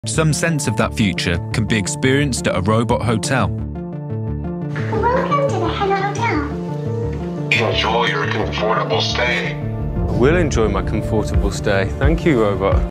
Some sense of that future can be experienced at a robot hotel. Welcome to the Hello Hotel. Enjoy your comfortable stay. I will enjoy my comfortable stay. Thank you, robot.